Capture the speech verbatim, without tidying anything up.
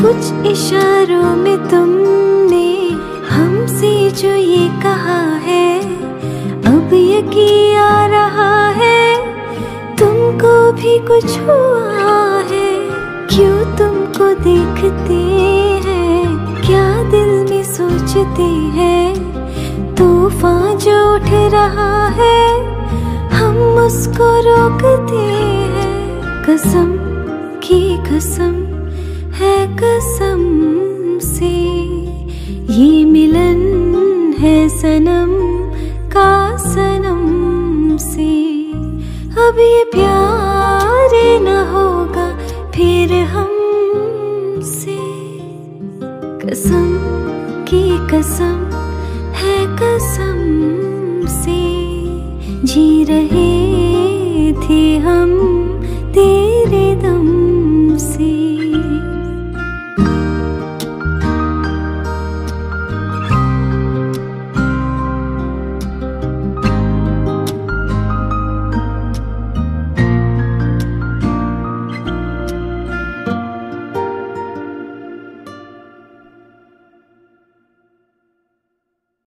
कुछ इशारों में तुमने हमसे जो ये कहा है, अब यकीन आ रहा है तुमको भी कुछ हुआ है। क्यों तुमको देखते हैं, क्या दिल में सोचते हैं, तूफान जो उठ रहा है हम उसको रोकते हैं। कसम की कसम है कसम से ये मिलन